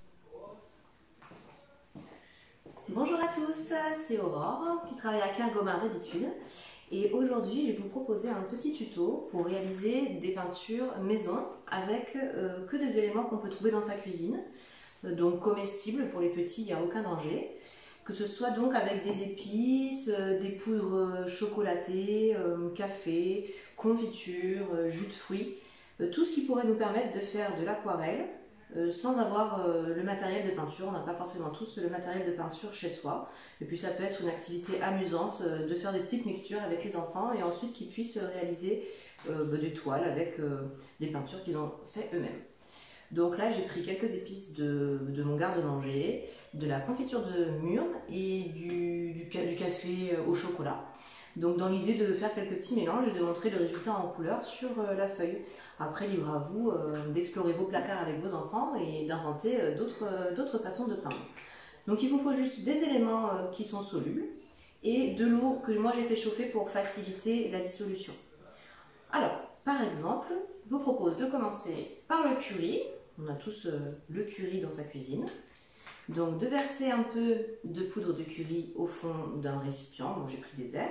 Bonjour à tous, c'est Aurore qui travaille à Kergomar d'habitude et aujourd'hui je vais vous proposer un petit tuto pour réaliser des peintures maison avec que des éléments qu'on peut trouver dans sa cuisine, donc comestibles pour les petits, il n'y a aucun danger, que ce soit donc avec des épices, des poudres chocolatées, café, confiture, jus de fruits, tout ce qui pourrait nous permettre de faire de l'aquarelle sans avoir le matériel de peinture. On n'a pas forcément tous le matériel de peinture chez soi. Et puis ça peut être une activité amusante de faire des petites mixtures avec les enfants et ensuite qu'ils puissent réaliser des toiles avec des peintures qu'ils ont fait eux-mêmes. Donc là j'ai pris quelques épices de mon garde-manger, de la confiture de mûre et du café au chocolat. Donc dans l'idée de faire quelques petits mélanges et de montrer le résultat en couleur sur la feuille. Après, libre à vous d'explorer vos placards avec vos enfants et d'inventer d'autres façons de peindre. Donc il vous faut juste des éléments qui sont solubles et de l'eau que moi j'ai fait chauffer pour faciliter la dissolution. Alors, par exemple, je vous propose de commencer par le curry. On a tous le curry dans sa cuisine. Donc de verser un peu de poudre de curry au fond d'un récipient. Bon, j'ai pris des verres.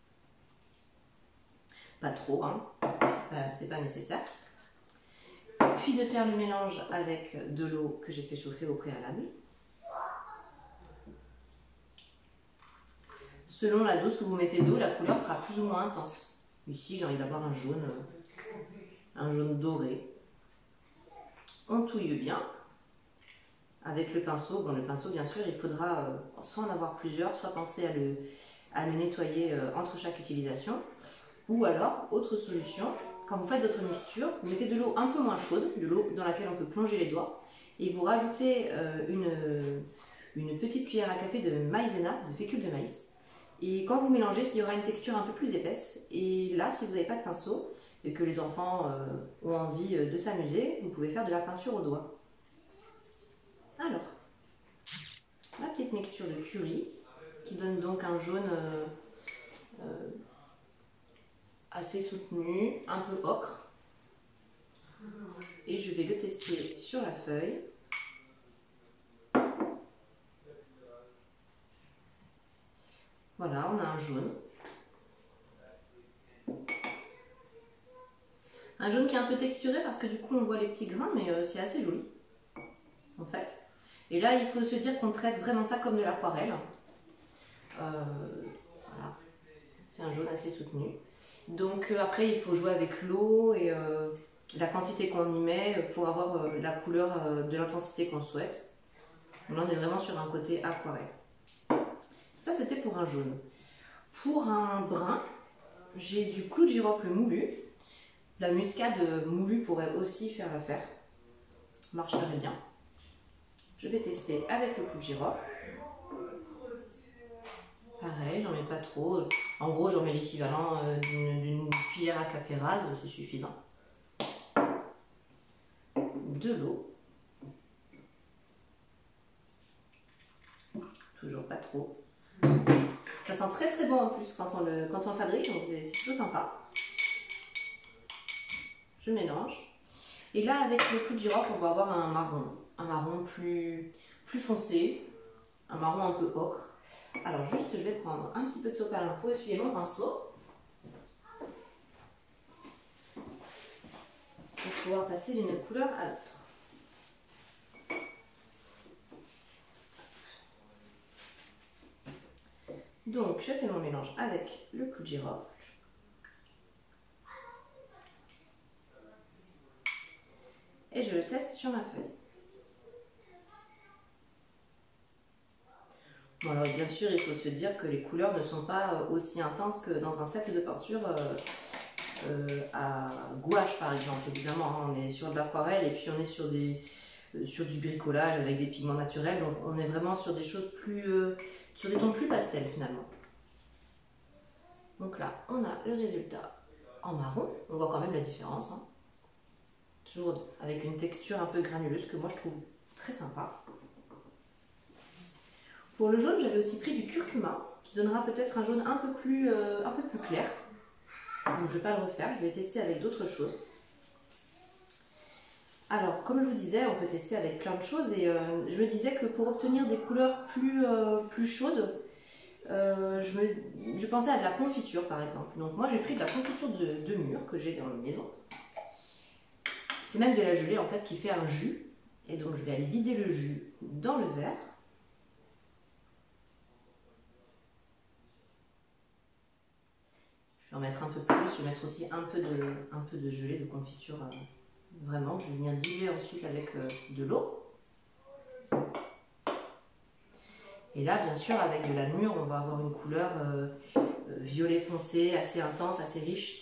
Pas trop, hein. C'est pas nécessaire. Puis de faire le mélange avec de l'eau que j'ai fait chauffer au préalable. Selon la dose que vous mettez d'eau, la couleur sera plus ou moins intense. Ici, j'ai envie d'avoir un jaune doré. On touille bien avec le pinceau. Bon, le pinceau, bien sûr, il faudra soit en avoir plusieurs, soit penser à le nettoyer entre chaque utilisation. Ou alors, autre solution, quand vous faites votre mixture, vous mettez de l'eau un peu moins chaude, de l'eau dans laquelle on peut plonger les doigts, et vous rajoutez une petite cuillère à café de maïzena, de fécule de maïs. Et quand vous mélangez, il y aura une texture un peu plus épaisse. Et là, si vous n'avez pas de pinceau, et que les enfants ont envie de s'amuser, vous pouvez faire de la peinture au doigt. Alors, la petite mixture de curry, qui donne donc un jaune assez soutenu, un peu ocre. Et je vais le tester sur la feuille. Voilà, on a un jaune. Un jaune qui est un peu texturé parce que du coup on voit les petits grains, mais c'est assez joli en fait. Et là il faut se dire qu'on traite vraiment ça comme de l'aquarelle. Voilà, c'est un jaune assez soutenu. Donc après il faut jouer avec l'eau et la quantité qu'on y met pour avoir la couleur de l'intensité qu'on souhaite. Là on est vraiment sur un côté aquarelle. Ça c'était pour un jaune. Pour un brun, j'ai du clou de girofle moulu. La muscade moulue pourrait aussi faire l'affaire. Marcherait bien. Je vais tester avec le clou de girofle. Pareil, j'en mets pas trop. En gros, j'en mets l'équivalent d'une cuillère à café rase, c'est suffisant. De l'eau. Toujours pas trop. Ça sent très très bon en plus quand on le fabrique, donc c'est plutôt sympa. Je mélange. Et là, avec le clou de girofle, on va avoir un marron plus foncé, un marron un peu ocre. Alors juste, je vais prendre un petit peu de sopalin pour essuyer mon pinceau. Pour pouvoir passer d'une couleur à l'autre. Donc, je fais mon mélange avec le clou de girofle. Et je le teste sur ma feuille. Bon, alors bien sûr, il faut se dire que les couleurs ne sont pas aussi intenses que dans un set de peinture à gouache, par exemple. Évidemment, hein, on est sur de l'aquarelle et puis on est sur du bricolage avec des pigments naturels. Donc, on est vraiment sur des choses sur des tons plus pastels finalement. Donc là, on a le résultat en marron. On voit quand même la différence. Hein. Toujours avec une texture un peu granuleuse que moi je trouve très sympa. Pour le jaune, j'avais aussi pris du curcuma qui donnera peut-être un jaune un peu plus clair. Donc je ne vais pas le refaire, je vais tester avec d'autres choses. Alors, comme je vous disais, on peut tester avec plein de choses et je me disais que pour obtenir des couleurs plus chaudes, je pensais à de la confiture par exemple. Donc moi j'ai pris de la confiture de mûre que j'ai dans la maison. C'est même de la gelée en fait qui fait un jus. Et donc je vais aller vider le jus dans le verre. Je vais en mettre un peu plus, je vais mettre aussi un peu de gelée de confiture. Vraiment, je vais venir diluer ensuite avec de l'eau. Et là, bien sûr, avec de la mûre, on va avoir une couleur violet foncé, assez intense, assez riche.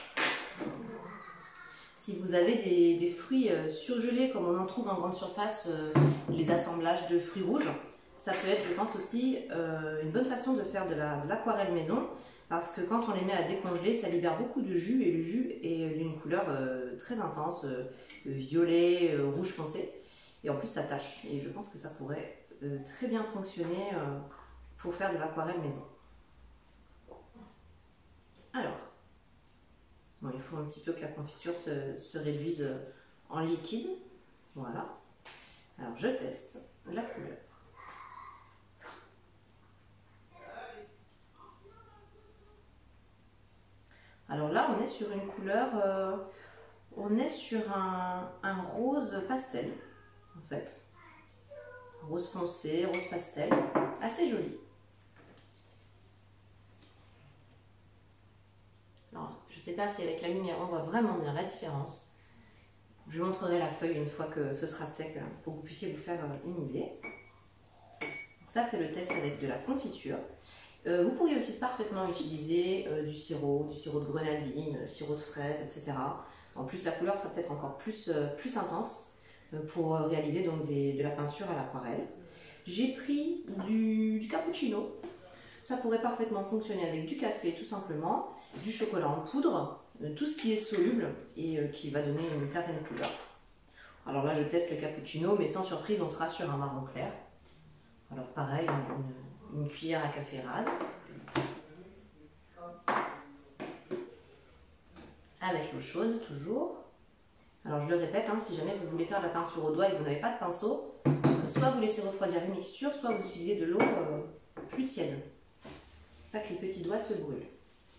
Si vous avez des fruits surgelés, comme on en trouve en grande surface, les assemblages de fruits rouges, ça peut être, je pense aussi, une bonne façon de faire de l'aquarelle maison, parce que quand on les met à décongeler, ça libère beaucoup de jus, et le jus est d'une couleur très intense, violet, rouge foncé, et en plus ça tâche, et je pense que ça pourrait très bien fonctionner pour faire de l'aquarelle maison. Alors, bon, il faut un petit peu que la confiture se réduise en liquide, voilà. Alors je teste la couleur. Alors là, on est sur une couleur, on est sur un rose pastel, en fait. Rose foncé, rose pastel, assez joli. Alors, je ne sais pas si avec la lumière, on voit vraiment bien la différence. Je vous montrerai la feuille une fois que ce sera sec, pour que vous puissiez vous faire une idée. Donc ça, c'est le test avec de la confiture. Vous pourriez aussi parfaitement utiliser du sirop de grenadine, sirop de fraise, etc. En plus, la couleur sera peut-être encore plus intense pour réaliser donc de la peinture à l'aquarelle. J'ai pris du cappuccino. Ça pourrait parfaitement fonctionner avec du café tout simplement, du chocolat en poudre, tout ce qui est soluble et qui va donner une certaine couleur. Alors là, je teste le cappuccino, mais sans surprise, on sera sur un marron clair. Alors pareil, une cuillère à café rase. Avec l'eau chaude, toujours. Alors je le répète, si jamais vous voulez faire de la peinture au doigt et que vous n'avez pas de pinceau, soit vous laissez refroidir les mixtures, soit vous utilisez de l'eau plus tiède. Pas que les petits doigts se brûlent.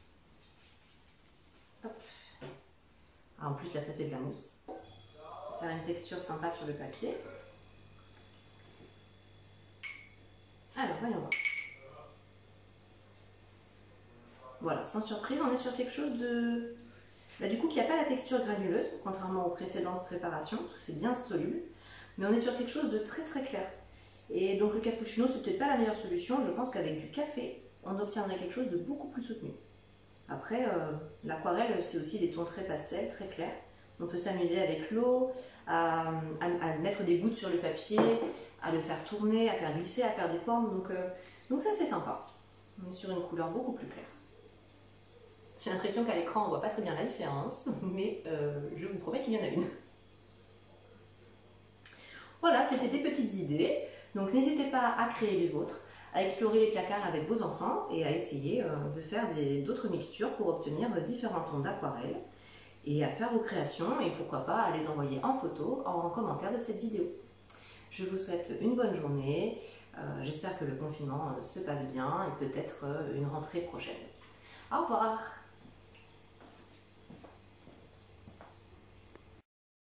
Hop. Ah, en plus là ça fait de la mousse. Faire une texture sympa sur le papier. Alors voyons voir. Voilà, sans surprise, on est sur quelque chose de... du coup, qui n'a pas la texture granuleuse, contrairement aux précédentes préparations, parce que c'est bien soluble, mais on est sur quelque chose de très très clair. Et donc le cappuccino, c'est peut-être pas la meilleure solution, je pense qu'avec du café, on obtiendrait quelque chose de beaucoup plus soutenu. Après, l'aquarelle, c'est aussi des tons très pastels, très clairs. On peut s'amuser avec l'eau, à mettre des gouttes sur le papier, à le faire tourner, à faire glisser, à faire des formes, donc ça c'est sympa. On est sur une couleur beaucoup plus claire. J'ai l'impression qu'à l'écran on voit pas très bien la différence, mais je vous promets qu'il y en a une. Voilà, c'était des petites idées, donc n'hésitez pas à créer les vôtres, à explorer les placards avec vos enfants et à essayer de faire d'autres mixtures pour obtenir différents tons d'aquarelle et à faire vos créations et pourquoi pas à les envoyer en photo en commentaire de cette vidéo. Je vous souhaite une bonne journée, j'espère que le confinement se passe bien et peut-être une rentrée prochaine. Au revoir!